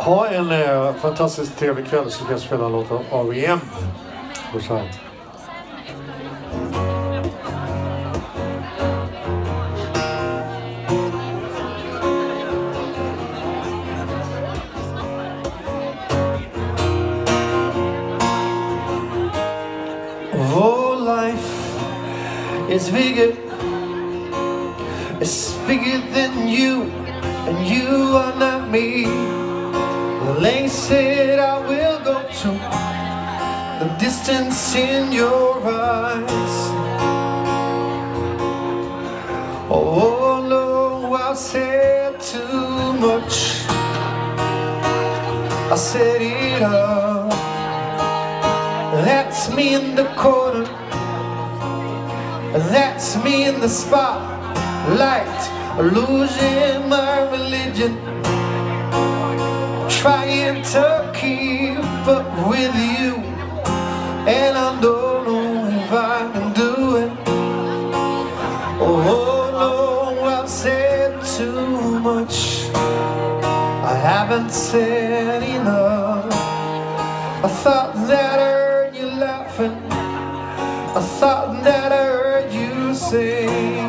ha en fantastiskt trevlig kväll så kan jag spela en låt av R.E.M. Och så här. Oh, life is bigger. It's bigger than you, and you are not me. The lengths that I will go to, the distance in your eyes. Oh no, I've said too much. I said it all. That's me in the corner, that's me in the spotlight, losing my religion, trying to keep up with you, and I don't know if I can do it. Oh no, I've said too much. I haven't said enough. I thought that I heard you laughing, I thought that I heard you sing.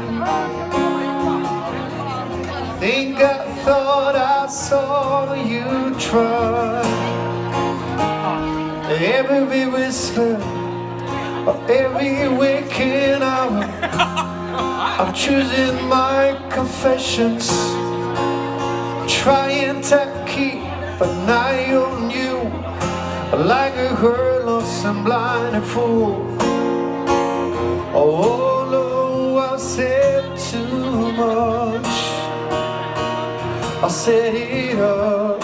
I thought I saw you try. Every whisper of every waking hour, I'm choosing my confessions, trying to keep an eye on you, like a hurtless and blinded fool. Oh no, I've said too much. I set it up.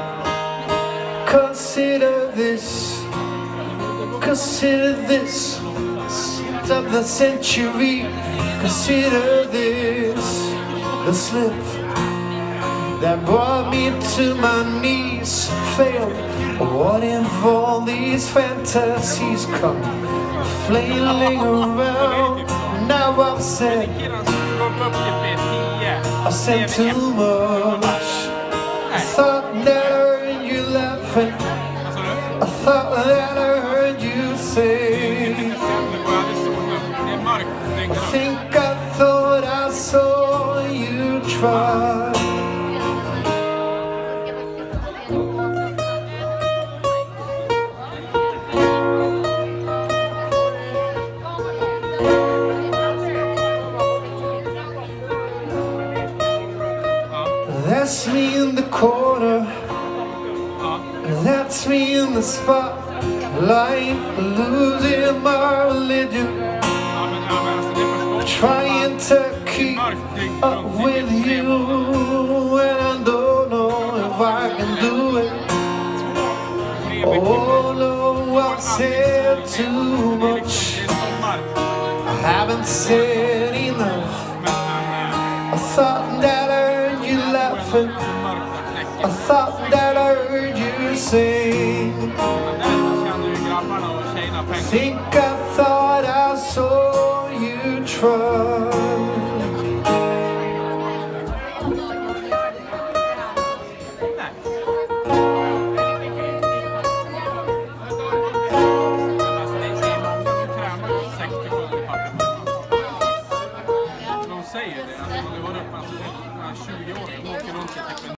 Consider this of the century. Consider this the slip that brought me to my knees. Failed. What if all these fantasies come flailing around? Now I've said too much. I thought that I heard you laughing, I thought that I heard you say. I think I thought I saw you try. That's me in the corner, that's me in the spotlight, losing my religion, trying to keep up with you, and I don't know if I can do it. Oh no, I've said too much. I haven't said enough. I thought that I heard you laughing, I thought that I heard you sing. I think I thought I saw you try. Säger det, alltså det var upp 20 år, de åker runt